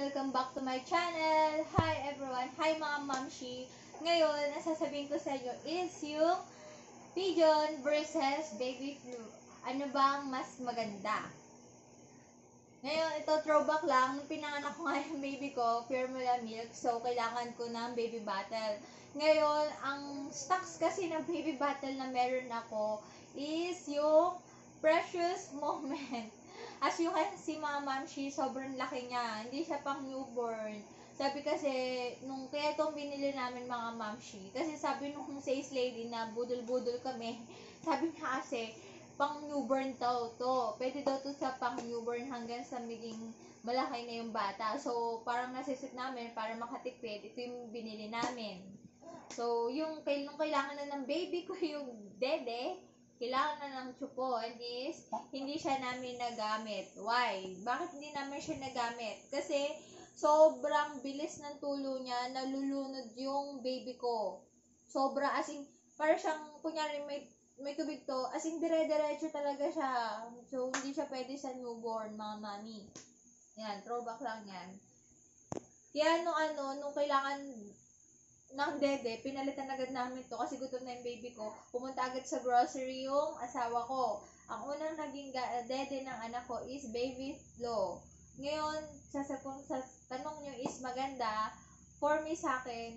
Welcome back to my channel. Hi everyone. Hi mga mamshi. Ngayon, ang sasabihin ko sa inyo is yung Pigeon versus Babyflo. Ano bang mas maganda? Ngayon, ito throwback lang. Nung pinanganak ko nga yung baby ko, formula milk. So, kailangan ko ng baby bottle. Ngayon, ang stocks kasi ng baby bottle na meron ako is yung precious moment. As you can see, mga mamshi, sobrang laki niya. Hindi siya pang newborn. Sabi kasi, kaya itong binili namin mga mamshi, kasi sabi nung sales lady na budol-budol kami, sabi niya kasi, pang newborn daw to. Pwede daw to sa pang newborn hanggang sa maging malaki na yung bata. So, parang nasisip namin para makatipid, ito yung binili namin. So, yung kailangan na ng baby ko yung dede, kailangan na ng chupon is hindi siya namin nagamit. Why? Bakit hindi namin siya nagamit? Kasi sobrang bilis ng tulo niya, nalulunod yung baby ko. Sobra, as in, para siyang, kunyari may tubig to, as in dire-diretso talaga siya. So, hindi siya pwede sa newborn, mga mami. Yan, throwback lang yan. Kaya nung kailangan ng dede, pinalitan agad namin to kasi gutom na yung baby ko. Pumunta agad sa grocery yung asawa ko. Ang unang naging dede ng anak ko is Babyflo. Ngayon, sa tanong nyo is maganda, for me sa akin,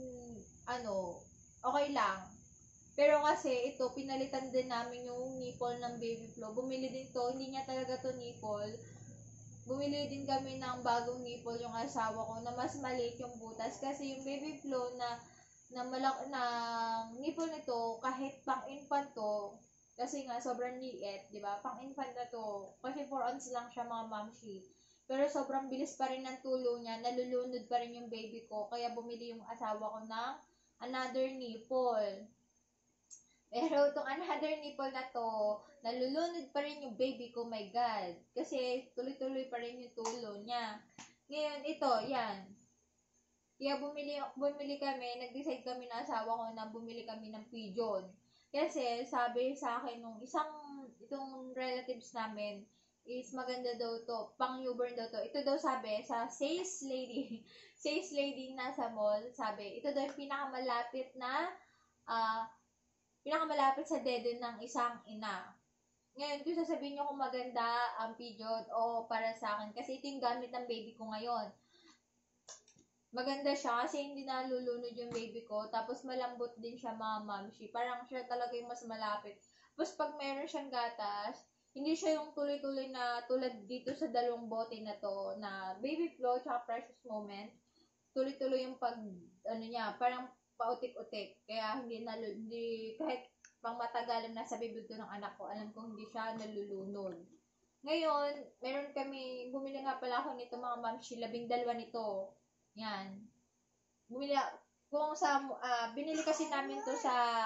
okay lang. Pero kasi ito, pinalitan din namin yung nipple ng Babyflo. Bumili din to, hindi niya talaga to nipple. Bumili din kami ng bagong nipple yung asawa ko na mas maliit yung butas kasi yung Babyflo na nipple nito kahit pang-infant to kasi nga sobrang liit, di ba? Pang-infant na to kasi 4 ounce lang siya mga mamshi. Pero sobrang bilis pa rin ng tulo niya, nalulunod pa rin yung baby ko kaya bumili yung asawa ko ng another nipple. Pero itong another nipple na to, nalulunod pa rin yung baby ko, my God. Kasi tuloy-tuloy pa rin yung tulo niya. Ngayon, ito, yan. Kaya bumili kami, nag-decide kami na asawa ko na bumili kami ng Pigeon. Kasi sabi sa akin itong relatives namin, is maganda daw to, pang newborn daw to. Ito daw sabi sa sales lady nasa mall, sabi, ito daw yung pinakamalapit sa dede ng isang ina. Ngayon, kung sasabihin nyo kung maganda ang Pigeon o para sa akin, kasi ito yung gamit ng baby ko ngayon. Maganda siya kasi hindi nalulunod yung baby ko, tapos malambot din siya mga mamshi. Parang siya talaga yung mas malapit. Tapos pag meron siyang gatas, hindi siya yung tuloy-tuloy na tulad dito sa dalawang bote na to, na Babyflo tsaka Precious Moment. Tuloy-tuloy yung parang pautik-utik. Kaya hindi kahit pang matagalan na sa bibig ko ng anak ko, alam ko hindi siya nalulunod. Ngayon, bumili nga pala ako nito mga mamshi, 12 nito. Yan. Binili kasi namin to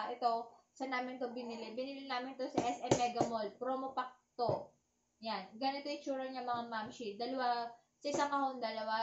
binili namin to sa SM Mega Mall. Promo pack to. Yan. Ganito yung tsura niya mga mamshi. Sa isang kahon,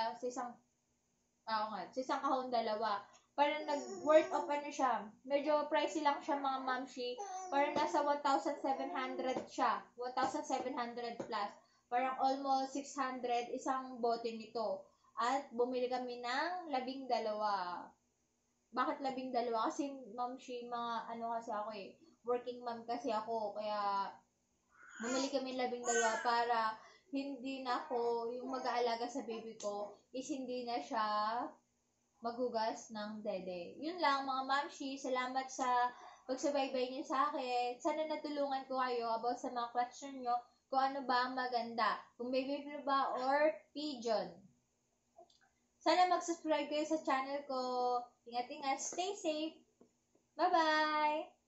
dalawa. Parang nag-worth of siya. Medyo pricey lang siya mga mamshi. Parang nasa 1,700 siya. 1,700 plus. Parang almost 600 isang bote nito. At bumili kami ng 12. Bakit 12? Kasi mamshi, kasi ako working mom kasi ako. Kaya bumili kami 12 para hindi na ako yung mag-aalaga sa baby ko is hindi na siya maghugas ng dede. Yun lang mga mamshi, salamat sa pagsubaybay niyo sa akin. Sana natulungan ko kayo about sa mga question nyo kung ano ba ang maganda, kung Babyflo ba or Pigeon. Sana mag-subscribe kayo sa channel ko. Ingat-ingat, stay safe. Bye-bye!